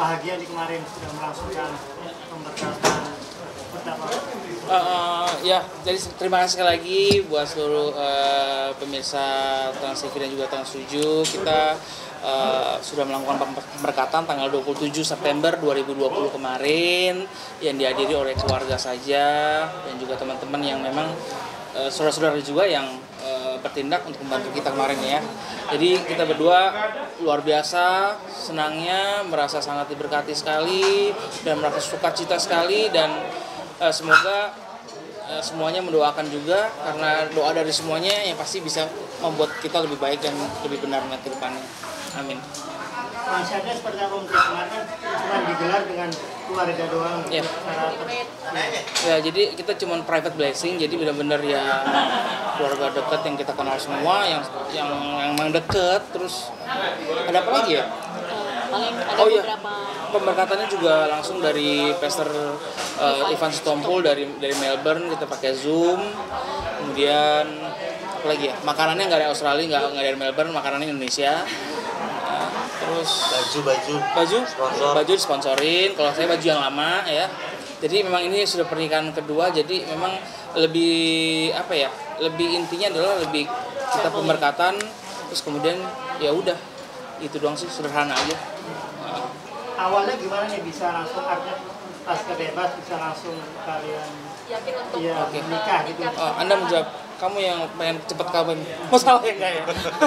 bahagia di kemarin sudah melangsungkan pemberkatan pertama. Ya, jadi terima kasih sekali lagi buat seluruh pemirsa Trans TV dan juga Trans 7. Kita sudah melakukan pemberkatan tanggal 27 September 2020 kemarin yang dihadiri oleh keluarga saja dan juga teman-teman yang memang saudara-saudara juga yang bertindak untuk membantu kita kemarin ya. Jadi kita berdua luar biasa senangnya, merasa sangat diberkati sekali dan merasa sukacita sekali dan semoga semuanya mendoakan juga karena doa dari semuanya yang pasti bisa membuat kita lebih baik dan lebih benar ke depannya. Amin. Konsepnya seperti apa mungkin kemarin kan cuma digelar dengan keluarga doang. Ya. Ya, jadi kita cuma private blessing, jadi benar-benar ya keluarga dekat yang kita kenal semua, yang memang dekat. Terus ada apa lagi ya? Paling ada beberapa. Pemberkatannya juga langsung dari Pastor Ivan Sitompul dari Melbourne, kita pakai Zoom. Kemudian apa lagi ya? Makanannya nggak dari Australia, nggak dari Melbourne, makanannya Indonesia. Terus baju disponsorin. Kalau saya baju yang lama ya. Jadi memang ini sudah pernikahan kedua, jadi memang lebih apa ya? Lebih intinya adalah lebih kita pemberkatan, terus kemudian ya udah itu doang sih, sederhana aja. Awalnya gimana nih bisa langsung artinya pas bebas bisa langsung kalian Yakin untuk menikah gitu? Anda menjawab, kamu yang pengen cepet kawin, masalah ya enggak ya?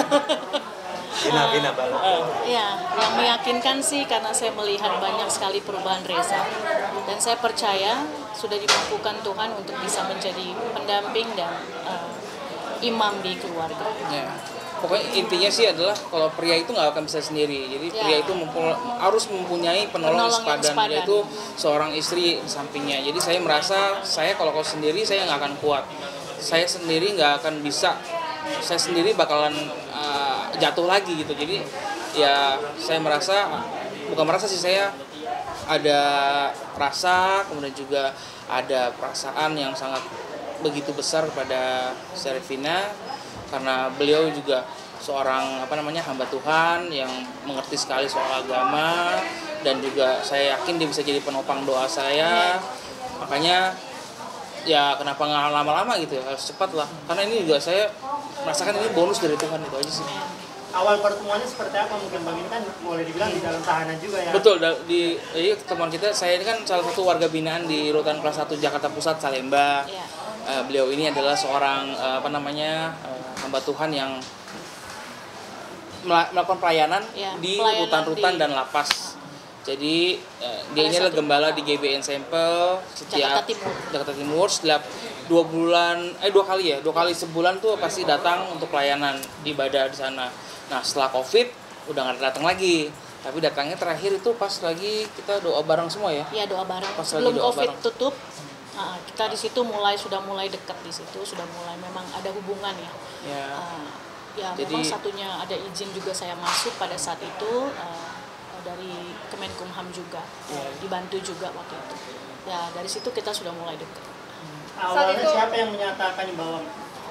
Bina balik. Ya, yang meyakinkan sih karena saya melihat banyak sekali perubahan Reza dan saya percaya sudah dimampukan Tuhan untuk bisa menjadi pendamping dan imam di keluarga. Ya. Pokoknya intinya sih adalah kalau pria itu nggak akan bisa sendiri. Jadi pria itu harus mempunyai penolong sepadan, yaitu seorang istri di sampingnya. Jadi saya merasa kalau sendiri saya nggak akan kuat. Saya sendiri nggak akan bisa. Saya sendiri bakalan jatuh lagi gitu. Jadi ya saya saya ada rasa, kemudian juga ada perasaan yang sangat begitu besar pada Serafina karena beliau juga seorang hamba Tuhan yang mengerti sekali soal agama dan juga saya yakin dia bisa jadi penopang doa saya. Makanya ya kenapa nggak lama-lama gitu ya, harus cepat lah karena ini juga saya merasakan ini bonus dari Tuhan, itu aja sih. Awal pertemuannya seperti apa mungkin Bang, ini kan boleh dibilang di dalam tahanan juga ya? Betul, di teman kita, saya ini kan salah satu warga binaan di Rutan Kelas 1 Jakarta Pusat Salemba. Beliau ini adalah seorang hamba Tuhan yang melakukan pelayanan di rutan-rutan dan lapas. Jadi dia ini adalah gembala di GBN Sampel setiap Jakarta Timur setiap 2 kali sebulan tuh pasti datang untuk pelayanan ibadah di sana. Nah setelah COVID udah nggak datang lagi, tapi datangnya terakhir itu pas lagi kita doa bareng semua ya. Iya, doa bareng. Pas sebelum doa COVID bareng. tutup, kita di situ sudah mulai dekat di situ, sudah mulai memang ada hubungan ya. Jadi, memang satunya ada izin juga saya masuk pada saat itu dari Kemenkumham juga, dibantu juga waktu itu. Ya dari situ kita sudah mulai dekat. Awalnya siapa yang menyatakan bahwa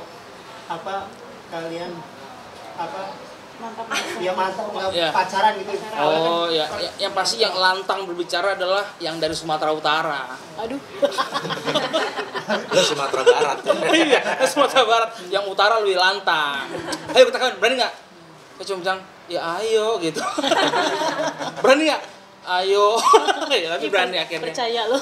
kalian mantap pacaran gitu? Oh ya, yang pasti yang lantang berbicara adalah yang dari Sumatera Utara. Aduh. Sumatera Barat. Iya, Sumatera Barat. Yang utara lebih lantang. Ayo kita kawin, berani nggak? Saya cuma bilang, ya ayo gitu. Berani nggak? Ayo. Ya, tapi berani akhirnya. Percaya loh.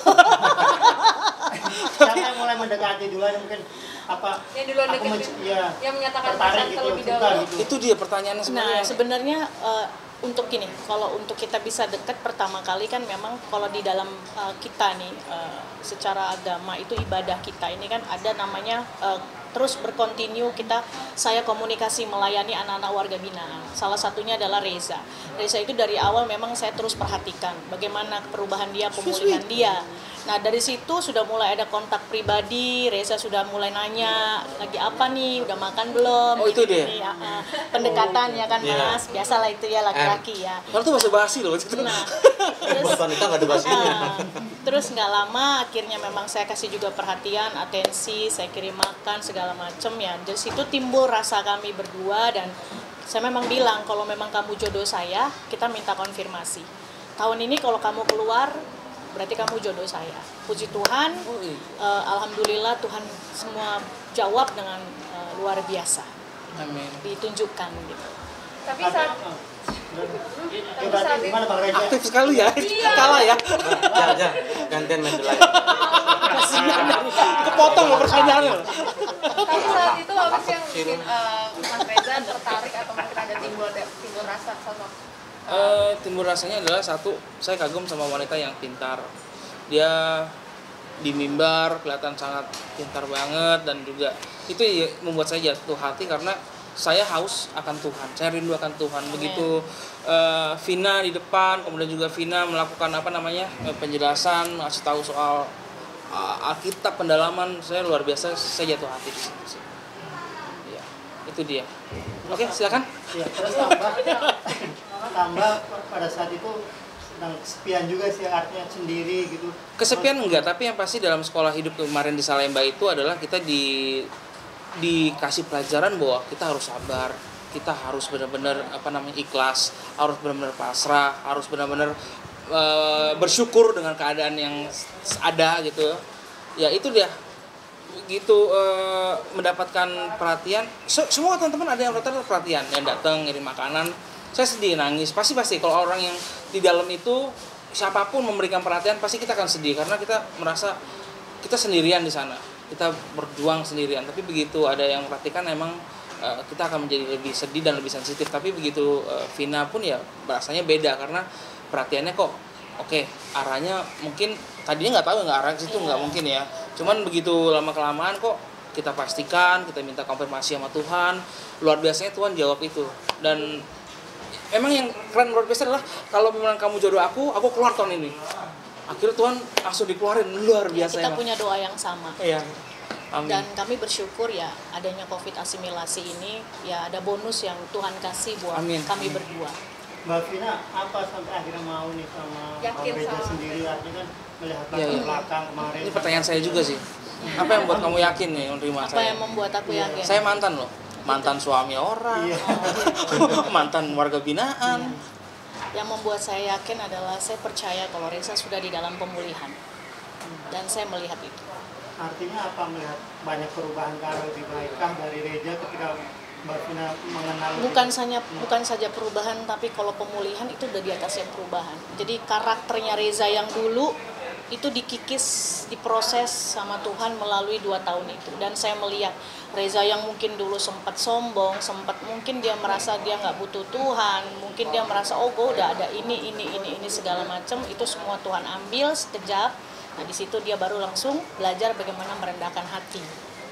Siapa yang mulai mendekati duluan mungkin yang duluan yang menyatakan perasaan gitu, terlebih dahulu. Itu dia pertanyaannya sebenarnya. Nah sebenarnya untuk gini, kalau untuk kita bisa dekat pertama kali kan memang kalau di dalam kita nih secara agama itu ibadah kita ini kan ada namanya terus berkontinu saya komunikasi melayani anak-anak warga binaan. Salah satunya adalah Reza. Reza itu dari awal memang saya terus perhatikan bagaimana perubahan dia, pemulihan dia. Nah dari situ sudah mulai ada kontak pribadi, Reza sudah mulai nanya lagi apa nih, udah makan belum? Oh itu dia? Pendekatan ya kan Mas, biasalah itu ya laki-laki ya. Kalau tuh masih basi loh. Nah, terus nggak lama akhirnya memang saya kasih juga perhatian, atensi, saya kirim makan segala macam ya. Dari situ timbul rasa kami berdua dan saya memang bilang kalau memang kamu jodoh saya, kita minta konfirmasi. tahun ini kalau kamu keluar berarti kamu jodoh saya. Puji Tuhan, alhamdulillah Tuhan semua jawab dengan luar biasa. Amin. Ditunjukkan gitu. Tapi saat Gimana Bang Reza? Aktif sekali ya. Iya. Kalah ya. Jangan gantian main bola. Kepotong loh pertanyaannya. tapi saat itu apa sih yang bikin Mas Reza tertarik atau mungkin ada timbul rasa sama Timbul rasanya adalah satu, saya kagum sama wanita yang pintar. Dia di mimbar kelihatan sangat pintar banget, dan juga itu ya membuat saya jatuh hati karena saya haus akan Tuhan, saya rindu akan Tuhan. Begitu Vina di depan, kemudian juga Vina melakukan penjelasan, ngasih tahu soal Alkitab, pendalaman, saya luar biasa, saya jatuh hati di situ sih. Ya, itu dia. Oke, silakan. Ya, terus tambah pada saat itu sedang kesepian juga sih, artinya sendiri gitu. Kesepian enggak, tapi yang pasti dalam sekolah hidup kemarin di Salemba itu adalah kita dikasih pelajaran bahwa kita harus sabar, kita harus benar-benar ikhlas, harus benar-benar pasrah, harus benar-benar bersyukur dengan keadaan yang ada gitu. Ya itu dia. Gitu mendapatkan perhatian. Semua teman-teman ada yang rata-rata perhatian, yang datang ngirim makanan. Saya sedih, nangis. Pasti kalau orang yang di dalam itu siapapun memberikan perhatian pasti kita akan sedih karena kita merasa kita sendirian di sana. Kita berjuang sendirian. Tapi begitu ada yang memperhatikan, emang kita akan menjadi lebih sedih dan lebih sensitif. Tapi begitu Vina pun ya rasanya beda karena perhatiannya kok oke, arahnya mungkin tadinya nggak arah ke situ, nggak mungkin ya. Cuman begitu lama kelamaan kok kita pastikan, kita minta konfirmasi sama Tuhan. Luar biasanya Tuhan jawab itu. Dan emang yang keren luar biasa adalah kalau memang kamu jodoh aku keluar tahun ini. Akhirnya Tuhan langsung dikeluarin, luar biasa. Kita emang punya doa yang sama. Iya. Amin. Dan kami bersyukur ya adanya COVID asimilasi ini ya ada bonus yang Tuhan kasih buat Amin. kami berdua. Mbak Vina, apa sampai akhirnya mau nih sama Bang Yakin Reza sama. sendiri, artinya kan melihat Iya, iya. belakang kemarin. Ini pertanyaan saya juga sih. Apa yang membuat kamu yakin nih menerima Apa saya? yang membuat aku yakin? Saya mantan loh. Mantan suami orang. Iya. Mantan warga binaan. Yang membuat saya yakin adalah saya percaya kalau Reza sudah di dalam pemulihan. Dan saya melihat itu. Artinya apa, melihat banyak perubahan ke arah lebih baikkah dari Reza ketika Mbak Vina mengenal? Bukan saja perubahan, tapi kalau pemulihan itu udah di atasnya perubahan. Jadi karakternya Reza yang dulu itu dikikis, diproses sama Tuhan melalui 2 tahun itu. Dan saya melihat Reza yang mungkin dulu sempat sombong, mungkin dia merasa dia nggak butuh Tuhan, mungkin dia merasa oh gue udah ada ini segala macam, itu semua Tuhan ambil sekejap. Nah di situ dia baru langsung belajar bagaimana merendahkan hati.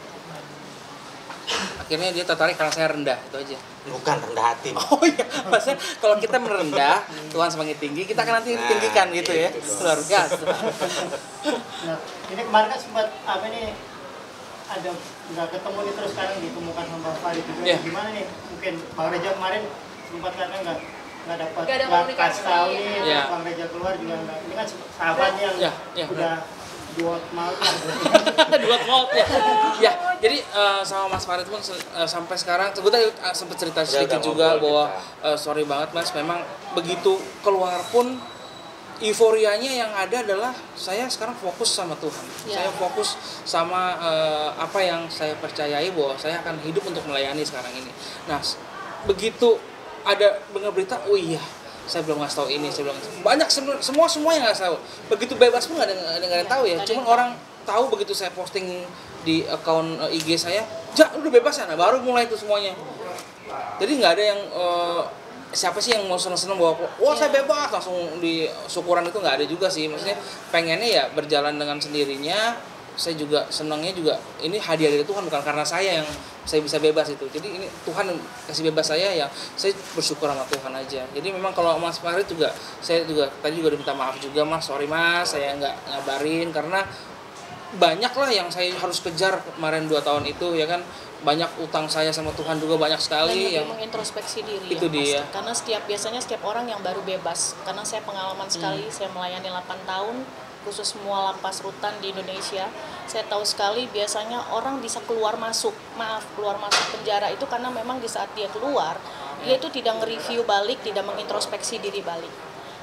Akhirnya dia tertarik karena saya rendah, itu aja. Bukan rendah hati. Oh iya, maksudnya kalau kita merendah, Tuhan semakin tinggi, kita akan nanti ditinggikan gitu ya. Luar biasa. Nah, ini kemarin kan sempat ada nggak ketemu nih, terus sekarang ditemukan sama Bang Farid juga. Iya. Gimana nih? Mungkin Bang Reza kemarin sempat kan nggak dapat Nggak ada komunikasi. kasih tahu nih, Iya. Bang Reza keluar juga nggak. Ini kan sahabatnya yang Iya, udah duot maut. Dua volt ya. Ya, jadi sama Mas Farid pun sampai sekarang, gue tadi sempat cerita sedikit juga bahwa sorry banget Mas, memang begitu keluar pun euforianya yang ada adalah saya sekarang fokus sama Tuhan. Ya. Saya fokus sama apa yang saya percayai bahwa saya akan hidup untuk melayani sekarang ini. Nah, begitu ada dengar berita, oh iya, saya belum ngasih tahu ini, saya belum banyak semua yang nggak tahu. Begitu bebas pun nggak ada yang tahu ya. Cuman orang tahu begitu saya posting di akun IG saya, udah bebas ya, nah baru mulai itu semuanya. Jadi nggak ada yang siapa sih yang mau seneng-seneng bahwa wah saya bebas langsung di syukuran, itu nggak ada juga sih. Maksudnya pengennya ya berjalan dengan sendirinya. Saya juga senangnya juga ini hadiah dari Tuhan, bukan karena saya yang saya bisa bebas itu. Jadi ini Tuhan kasih bebas saya, ya saya bersyukur sama Tuhan aja. Jadi memang kalau Mas Farid juga, saya juga tadi juga minta maaf juga Mas, sorry Mas saya nggak ngabarin karena banyak lah yang saya harus kejar kemarin 2 tahun itu ya kan. Banyak utang saya sama Tuhan juga banyak sekali Dan yang mengintrospeksi diri itu ya, dia. pasti. Karena biasanya setiap orang yang baru bebas, karena saya pengalaman sekali, saya melayani 8 tahun khusus semua lapas rutan di Indonesia. Saya tahu sekali biasanya orang bisa keluar masuk penjara itu karena memang di saat dia keluar dia itu tidak nge-review balik, tidak mengintrospeksi diri balik.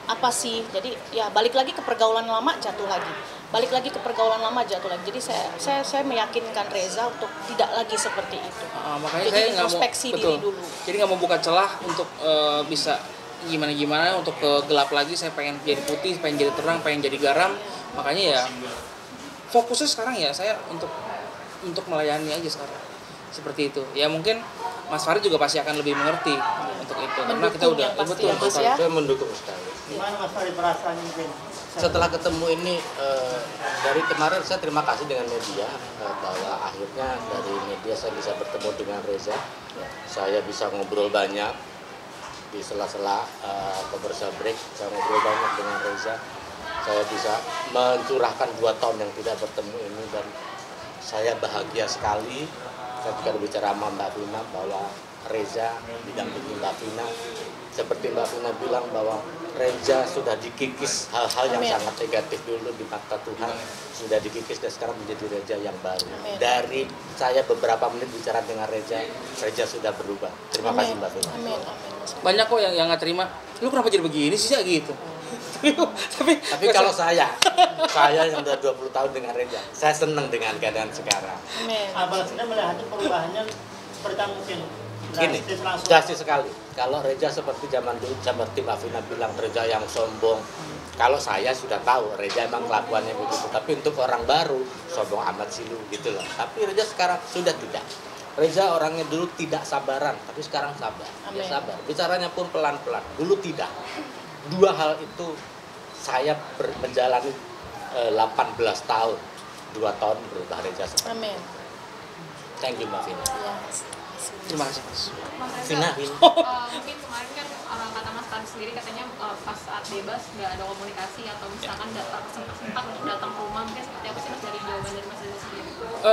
apa sih. Jadi ya balik lagi ke pergaulan lama, jatuh lagi. Balik lagi ke pergaulan lama, jatuh lagi. Jadi saya meyakinkan Reza untuk tidak lagi seperti itu. Makanya jadi saya nggak mau introspeksi betul. diri dulu. Jadi nggak mau buka celah untuk bisa gimana untuk ke gelap lagi. Saya pengen jadi putih, pengen jadi terang, pengen jadi garam. Makanya ya fokusnya sekarang ya saya untuk melayani aja sekarang. Seperti itu. Ya mungkin Mas Farid juga pasti akan lebih mengerti untuk itu. Karena kita udah pasti betul. ya, Mas, ya. Saya mendukung sekali. Gimana Mas Farid perasaannya mungkin? Setelah ketemu ini dari kemarin saya terima kasih dengan media bahwa akhirnya dari media saya bisa bertemu dengan Reza. Saya bisa ngobrol banyak di sela-sela commercial break. Saya ngobrol banyak dengan Reza. Saya bisa mencurahkan 2 tahun yang tidak bertemu ini dan saya bahagia sekali ketika berbicara sama Mbak Vina bahwa Reza didampingi Mbak Vina. Seperti Mbak Vina bilang bahwa Reza sudah dikikis hal-hal yang Amin. sangat negatif dulu di mata Tuhan, sudah dikikis dan sekarang menjadi Reza yang baru. Amin. Dari saya beberapa menit bicara dengan Reza sudah berubah. Terima kasih Mbak Vina. Amin. Amin. Banyak kok yang nggak terima. Lu kenapa jadi begini sih ya gitu. Tapi kalau saya yang udah 20 tahun dengan Reza, saya senang dengan keadaan sekarang. Amin. Abang sudah melihat perubahannya seperti mungkin Gini, drastis langsung. drastis sekali. Kalau Reza seperti zaman dulu, seperti Mbak Vina bilang, Reza yang sombong. Kalau saya sudah tahu, Reza emang kelakuannya begitu. Tapi untuk orang baru, sombong amat sih lu, gitu loh. Tapi Reza sekarang sudah tidak. Reza orangnya dulu tidak sabaran, tapi sekarang sabar. Dia Amin. sabar. Bicaranya pun pelan-pelan. Dulu tidak. 2 hal itu saya menjalani 18 tahun. 2 tahun berubah Reza seperti. Amin. Thank you Mbak Vina. Ya. Terima kasih Mas. Mas Reza, Vina. mungkin kemarin kan kata Mas Farid sendiri katanya pas saat bebas nggak ada komunikasi atau misalkan sempat untuk datang ke rumah, mungkin seperti apa sih Mas dari jawaban dari Mas Reza sendiri?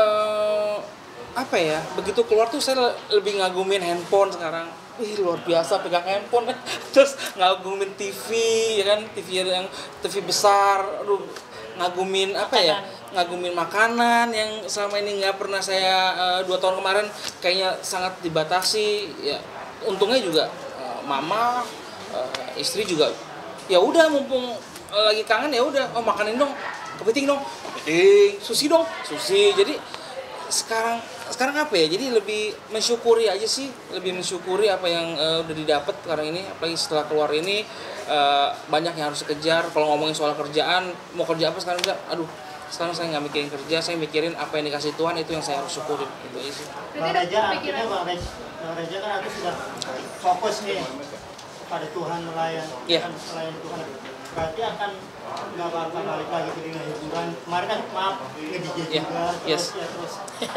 Apa ya, begitu keluar tuh saya lebih ngagumin handphone sekarang. Luar biasa pegang handphone. Terus ngagumin TV, ya kan, TV besar. Aduh, ngagumin apa ya, ngagumin makanan yang selama ini nggak pernah saya 2 tahun kemarin kayaknya sangat dibatasi. Ya untungnya juga mama, istri juga ya udah mumpung lagi kangen ya udah, oh makanin dong, kepiting dong, kepiting, sushi dong, sushi. Jadi sekarang apa ya, jadi lebih mensyukuri aja sih, lebih mensyukuri apa yang udah didapat sekarang ini, apalagi setelah keluar ini banyak yang harus dikejar. Kalau ngomongin soal kerjaan, mau kerja apa sekarang enggak, aduh sekarang saya nggak mikirin kerja, saya mikirin apa yang dikasih Tuhan, itu yang saya harus syukurin, itu aja sih. Bang Reza, artinya Bang Reza kan aku sudah fokus nih pada Tuhan, Iya. melayani Tuhan. Berarti akan nggak bakal balik lagi ke dunia hiburan. Kemarin kan maaf nge-DJ Iya. juga, Yes. terus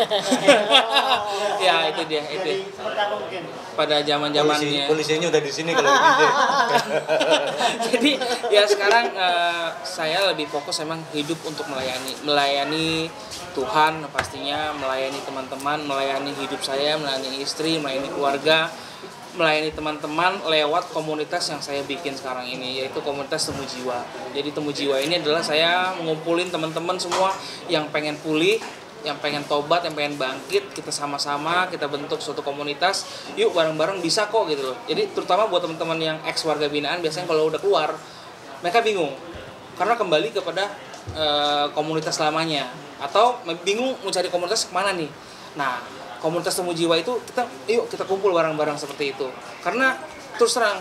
Ya itu dia, itu. Jadi seperti apa mungkin? Pada zamannya. Polisinya udah di sini kalau gitu. Jadi ya sekarang saya lebih fokus emang hidup untuk melayani Tuhan pastinya, melayani teman-teman, melayani hidup saya, melayani istri, melayani keluarga, melayani teman-teman lewat komunitas yang saya bikin sekarang ini, yaitu komunitas Temu Jiwa. Jadi Temu Jiwa ini adalah saya ngumpulin teman-teman semua yang pengen pulih, yang pengen tobat, yang pengen bangkit, kita sama-sama kita bentuk suatu komunitas, yuk bareng-bareng bisa kok gitu loh. Jadi terutama buat teman-teman yang ex warga binaan, biasanya kalau udah keluar mereka bingung karena kembali kepada komunitas lamanya, atau bingung mau cari komunitas kemana nih. Nah, komunitas Temu Jiwa itu kita kumpul bareng-bareng seperti itu. Karena terus terang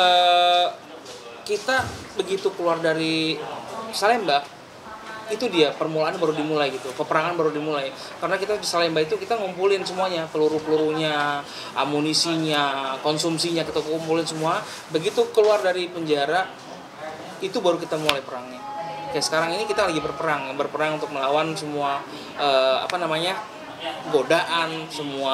kita begitu keluar dari Salemba, itu dia permulaan baru dimulai gitu, peperangan baru dimulai. Karena kita di Salemba itu kita ngumpulin semuanya, peluru-pelurunya, amunisinya, konsumsinya kita kumpulin semua. Begitu keluar dari penjara, itu baru kita mulai perangnya. Kayak sekarang ini kita lagi berperang untuk melawan semua godaan, semua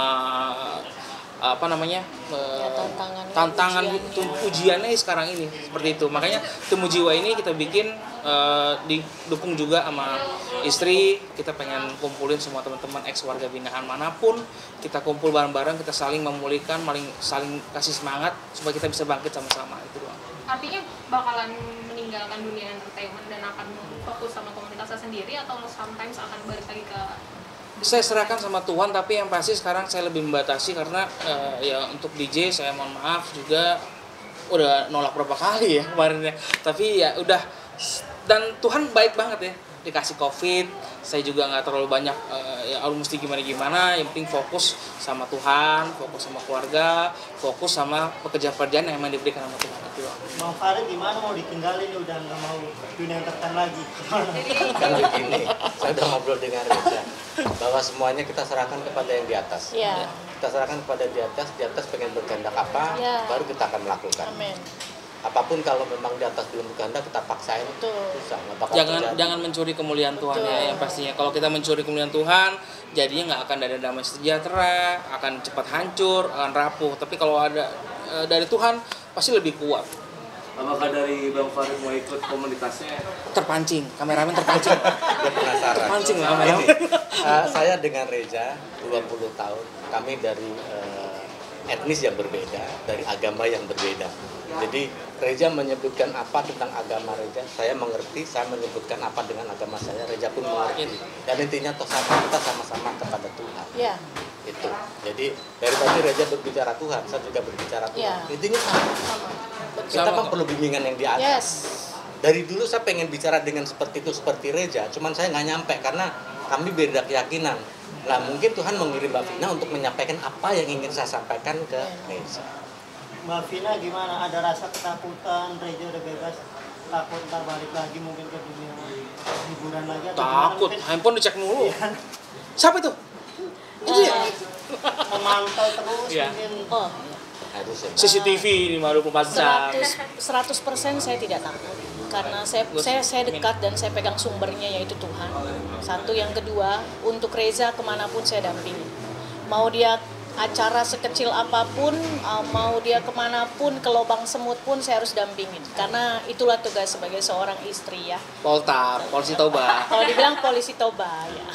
tantangan ujiannya sekarang ini seperti itu. Makanya Temu Jiwa ini kita bikin didukung juga sama istri. Kita pengen kumpulin semua teman-teman ex warga binaan manapun, kita kumpul bareng-bareng, kita saling memulihkan, saling kasih semangat supaya kita bisa bangkit sama-sama, itu doang. Artinya bakalan meninggalkan dunia entertainment dan akan fokus sama komunitasnya sendiri, atau sometimes akan balik lagi ke... Saya serahkan sama Tuhan, tapi yang pasti sekarang saya lebih membatasi karena ya untuk DJ saya mohon maaf juga udah nolak berapa kali ya kemarin ya, tapi ya udah. Dan Tuhan baik banget ya, dikasih COVID, saya juga nggak terlalu banyak ya harus mesti gimana, yang penting fokus sama Tuhan, fokus sama keluarga, fokus sama pekerjaan-pekerjaan yang memang diberikan sama Tuhan itu. Bang Farid gimana, mau ditinggalin udah nggak mau dunia entertain lagi? Kan begini, saya udah ngobrol dengan Reza bahwa semuanya kita serahkan kepada yang di atas. Ya. Kita serahkan kepada di atas pengen berkehendak apa, Ya. baru kita akan melakukan. Amin. Apapun kalau memang di atas belum berkehendak kita paksain, Betul. susah, nggak bakal Jangan terjadi. jangan mencuri kemuliaan Tuhan Betul. ya, yang pastinya. Kalau kita mencuri kemuliaan Tuhan, jadinya nggak akan ada damai sejahtera, akan cepat hancur, akan rapuh. Tapi kalau ada dari Tuhan pasti lebih kuat. Apakah dari Bang Farid mau ikut komunitasnya? Terpancing, kameramen terpancing. Dia penasaran. Terpancing lah Ini, kameramen. saya dengan Reza 20 tahun, kami dari etnis yang berbeda, dari agama yang berbeda. Jadi Reza menyebutkan apa tentang agama Reza, saya mengerti, saya menyebutkan apa dengan agama saya, Reza pun mengerti. Dan intinya toh kita sama-sama kepada Tuhan. Ya. Itu. Jadi dari tadi Reza berbicara Tuhan, saya juga berbicara Tuhan. Ya. Intinya sama. Sama. Kita Sama memang kok. perlu bimbingan yang di atas. Yes. Dari dulu saya pengen bicara dengan seperti itu, seperti Reza, cuman saya nggak nyampe karena kami beda keyakinan. Nah mungkin Tuhan mengirim Mbak Vina untuk menyampaikan apa yang ingin saya sampaikan ke Reza. Mbak Vina gimana? Ada rasa ketakutan, Reza udah bebas, takut ntar balik lagi mungkin ke dunia hiburan lagi atau gimana? Takut, Mungkin handphone dicek dulu. Siapa itu? Itu ya? memantau terus Iya. mungkin. Oh, Harus ya. CCTV 24 jam. 100% saya tidak takut karena saya dekat dan saya pegang sumbernya yaitu Tuhan. Satu, yang kedua, untuk Reza kemanapun saya dampingi. Mau dia acara sekecil apapun, mau dia kemanapun, ke lubang semut pun saya harus dampingin. Karena itulah tugas sebagai seorang istri ya. Poltar, polisi Toba. Kalau dibilang polisi Toba ya.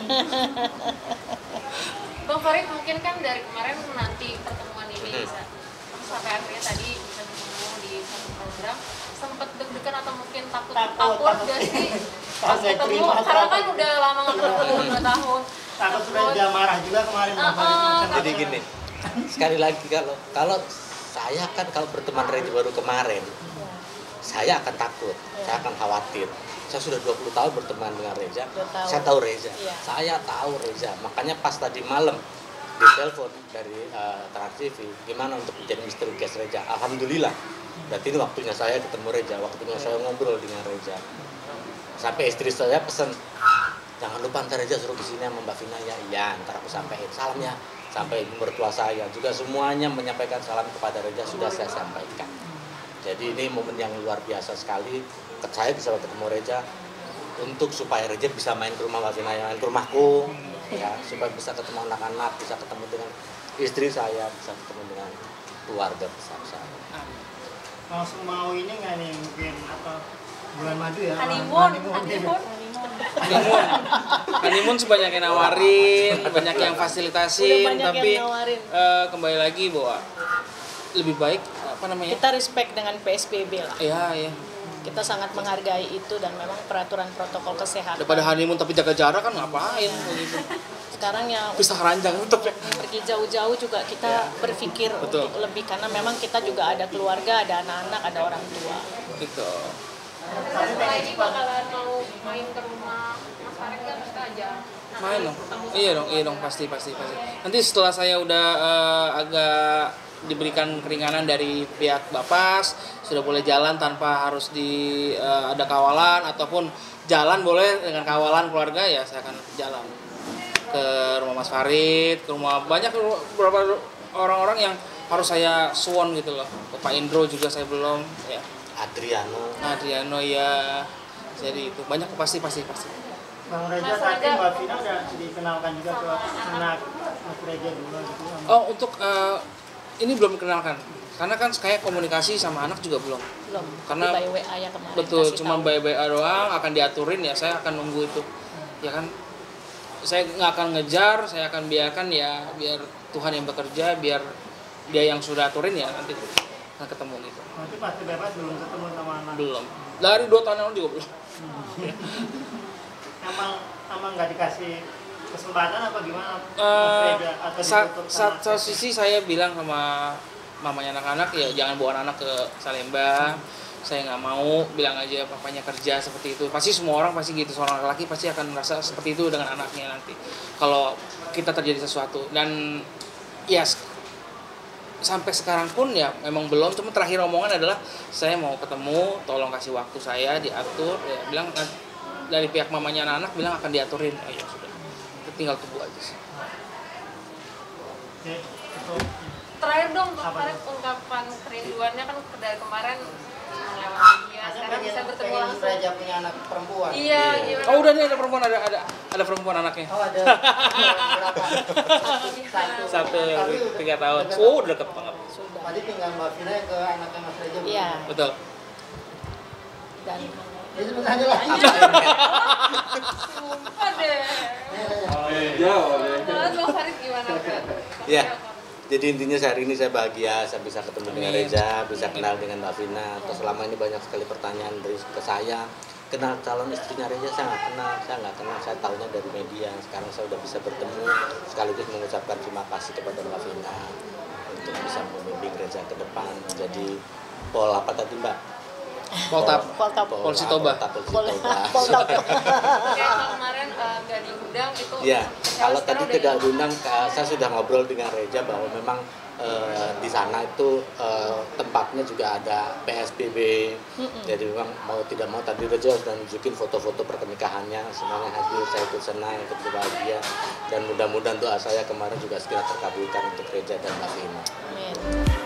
Bang Farid mungkin kan dari kemarin nanti pertemuan ini bisa sampai akhirnya tadi bisa ketemu di satu program, sempet deg-degan atau mungkin takut gak sih pas Saya ketemu, terima, karena kan takut. udah lama nggak ketemu 2 tahun. Takut sudah dia marah juga kemarin Bang Farid macam-macam. Jadi gini, sekali lagi kalau saya kan kalau berteman Reza baru kemarin, saya akan takut, saya akan khawatir. Saya sudah 20 tahun berteman dengan Reza, 2 tahun. saya tahu Reza, Iya. saya tahu Reza. Makanya pas tadi malam di telepon dari Trans TV, gimana untuk menjadi misteri guest Reza? Alhamdulillah. Berarti ini waktunya saya ketemu Reza, waktunya saya ngobrol dengan Reza. Sampai istri saya pesen, jangan lupa ntar Reza suruh kesini sama Mbak Vina ya. Iya, ntar aku sampaikan salamnya. Sampai ibu mertua saya juga semuanya menyampaikan salam kepada Reza sudah saya sampaikan. Jadi ini momen yang luar biasa sekali. Saya bisa ketemu Reza untuk supaya Reza bisa main ke rumah Mbak Vina, main ke rumahku, ya, supaya bisa ketemu anak-anak, bisa ketemu dengan istri saya, bisa ketemu dengan keluarga besar saya. Langsung mau ini nggak nih mungkin apa bulan madu ya? Honeymoon. Honeymoon sih banyak yang nawarin, banyak yang fasilitasin, Udah banyak yang tapi nawarin. kembali lagi bahwa lebih baik apa namanya? Kita respect dengan PSBB lah. Ya. Kita sangat menghargai itu dan memang peraturan protokol kesehatan. Daripada honeymoon tapi jaga jarak kan ngapain begitu. Sekarang yang Pisah ranjang tetap ya. pergi jauh-jauh juga kita berpikir Betul. untuk lebih karena memang kita juga ada keluarga, ada anak-anak, ada orang tua. Gitu. Setelah ini bakalan mau main ke rumah Mas Farid kan kita aja. Main dong. Iya dong pasti. Nanti setelah saya udah agak diberikan keringanan dari pihak Bapas, sudah boleh jalan tanpa harus ada kawalan ataupun jalan boleh dengan kawalan keluarga, ya saya akan jalan ke rumah Mas Farid, ke rumah banyak beberapa orang-orang yang harus saya suwon gitu loh. Ke Pak Indro juga saya belum ya. Adriano ya. Jadi itu banyak pasti. Bang Reza tadi Mbak Vina udah dikenalkan juga ke anak Mas Reza dulu gitu. Oh, untuk ini belum dikenalkan. Karena kan kayak komunikasi sama anak juga belum. Belum. Karena by WA ya kemarin. Betul, kasih cuma tahu. by WA doang akan diaturin ya, saya akan nunggu itu. Ya kan? Saya nggak akan ngejar, saya akan biarkan ya biar Tuhan yang bekerja, biar dia yang sudah aturin ya nanti akan ketemu gitu. Nanti pasti bebas belum ketemu sama anak. Belum. Dari 2 tahun yang lalu juga belum. Emang nggak dikasih kesempatan apa gimana Mas Reza? Atau ditutup sama Satu sisi saya bilang sama mamanya anak-anak ya jangan bawa anak ke Salemba, saya nggak mau, bilang aja papanya kerja seperti itu. Pasti semua orang pasti gitu, seorang laki pasti akan merasa seperti itu dengan anaknya nanti kalau kita terjadi sesuatu. Dan ya sampai sekarang pun ya memang belum, cuma terakhir omongan adalah saya mau ketemu, tolong kasih waktu saya diatur, ya bilang dari pihak mamanya anak-anak bilang akan diaturin. Oh ya sudah, tinggal tunggu aja sih. Oke, itu Terakhir dong, Bang Apa Farid, ungkapan kerinduannya kan dari kemarin lewat media, sekarang bisa bertemu pengen langsung. Raja punya anak perempuan. Iya, gimana? Oh udah nih ada perempuan, ada perempuan anaknya. Oh ada berapa? Satu Tapi 3 tahun. udah Oh udah deket banget. Sudah. Tadi tinggal Mbak Vina ke anaknya Mas Reja. Iya. Betul. Dan Jadi sebenarnya lah. Sumpah deh. Jauh. Menurut Bang Farid gimana, Bang? Iya. Jadi intinya hari ini saya bahagia, saya bisa ketemu dengan Amin. Reza, bisa kenal dengan Mbak Vina. Terus selama ini banyak sekali pertanyaan dari ke saya, kenal calon istrinya Reza, saya nggak kenal, saya tahunya dari media. Sekarang saya udah bisa bertemu, sekaligus mengucapkan terima kasih kepada Mbak Vina untuk bisa membimbing Reza ke depan. Jadi Pol apa tadi Mbak? Poltap. Poltap. Toba. Poltap. Kayak kemarin nggak diundang itu. Ya, kecewa, kalau sekarang tadi udah tidak diundang, saya sudah ngobrol dengan Reza bahwa memang di sana itu tempatnya juga ada PSBB. Jadi memang mau tidak mau tadi Reza sudah nunjukin foto-foto pernikahannya, semuanya hadir, saya ikut senang, ikut berbahagia, dan mudah-mudahan doa saya kemarin juga segera terkabulkan untuk Reza dan Mbak Vina. Amin.